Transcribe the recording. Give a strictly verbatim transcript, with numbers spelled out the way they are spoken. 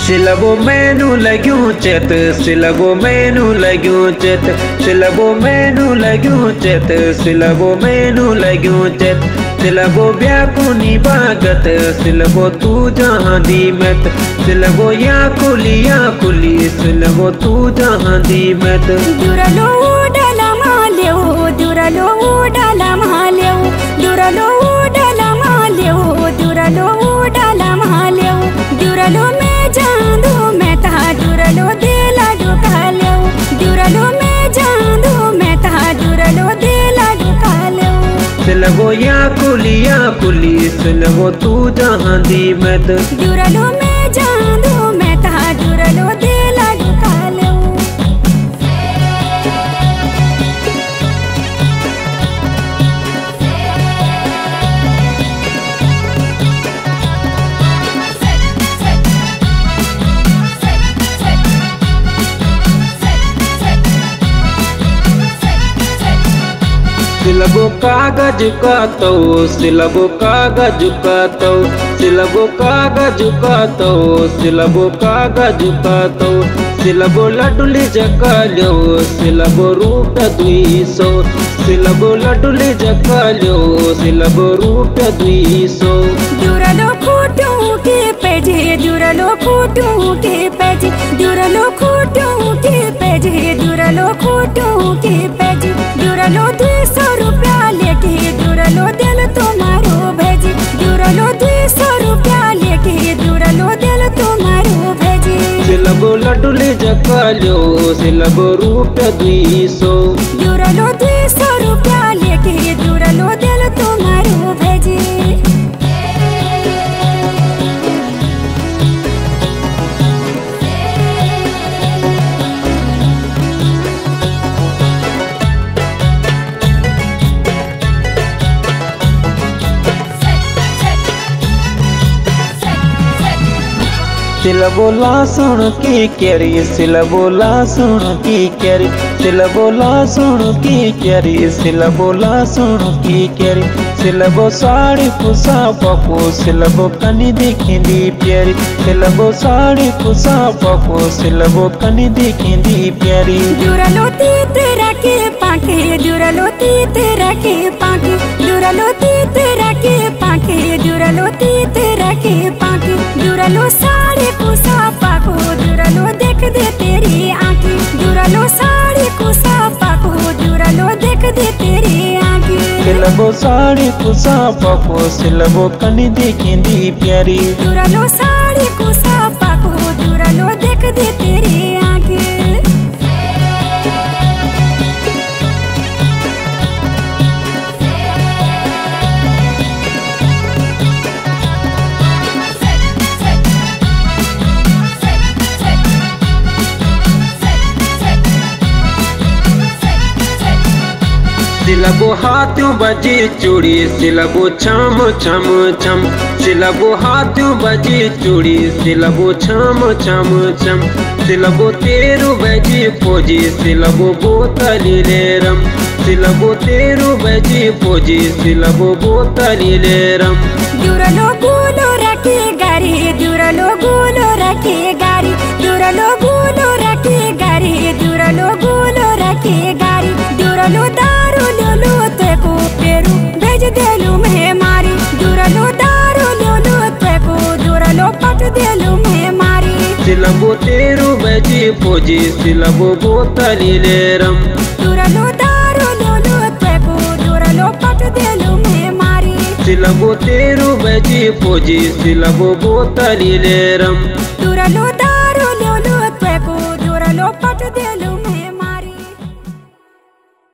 सिलबो मैनू लग्यूं चेत सिलबो मैनू लग्यूं चेत सिलबो मैनू लग्यूं चेत सिलबो मैनू लग्यूं चेत सिलबो ब्याकुनी बागत सिलबो तू जहां दी मत सिलबो या कुली या कुली सिलबो तू जहां दी मत दुरलो उडला मालेओ दुरलो उडला मालेओ दुरलो उडला मालेओ दुरलो उडला मालेओ दुरलो में जांदू मैं ता दुरलो दिला दुखालो दुरलो में जांदू मैं ता दुरलो दिला दुखालो सिलबो या कुली या कुली सिलबो तू जहां दी मत दुरलो में जांदू मैं ता दुरलो दिला दुखालो सिलबो कागज का तो सिलबो कागज का तो सिलबो कागज का तो सिलबो कागज का तो सिलबो लडुली जकालो सिलबो रूट दुई सौ सिलबो लडुली जकालो सिलबो रूट दुई सौ दुरलो खूटू के पेजे दुरलो खूटू के पेजे दुरलो खूटू के पेजे दुरलो खूटू के पेजे दुरलो दुई सौ रुपया लेके दुरलो दिल तुम्हारो भेजी दुरलो दुई सौ रुपया लेके दुरलो दिल तुम्हारो भेजी सिलबो लडुली जकालो सिलबो रूट दुई सौ दुरलो दुई सौ रुपया लेके दुरलो दिल तुम्हारो भेजी सिलबो लासुन की केरी सिलबो लासुन की केरी सिलबो लासुन की केरी सिलबो लासुन की केरी सिलबो साड़ी कुसा पको सिलबो कनी दिखिंदी प्यारी सिलबो साड़ी कुसा पको सिलबो कनी दिखिंदी प्यारी दुरलो तेरा के पाके दुरलो तेरा के पाके दुरलो तेरा के पाके दुरलो तेरा के पाके दुरलो साड़ी कुसा पाको दुरलो देख दे तेरी आंखें दुरलो साड़ी कुसा पाको दुरलो देख दे तेरी आंखें सिलबो साड़ी कुसा पको सिलबो कनी दिखिंदी प्यारी दुरलो साड़ी कुसा पाको दुरलो देख दे तेरी आंखें सिलबो हाथों बजी चूड़ी सिलबो छम छम छम सिलबो हाथों बजी चूड़ी सिलबो छम छम छम सिलबो तेरू बजी पोजी सिलबो बोतली ले रम सिलबो तेरू बजी पोजी सिलबो बोतली ले रम दुरलो गुलो रखे गारी दुरलो गुलो रखे गारी दुरलो गुलो रखे गारी दुरलो गुलो रखे गारी दुरलो दारू लोलो तेको पेरू भेज देलू मैं मारी दुरलो दारू लोलो तेको दुरलो पट देलू मैं मारी सिलबो तेरू बजी पोजी सिलबो बोतली ले रम दुरलो दारू लोलो तेको दुरलो पट देलू मैं मारी सिलबो तेरू बजी पोजी सिलबो बोतली ले रम दुरलो दारू लोलो तेको दुरलो पट देलू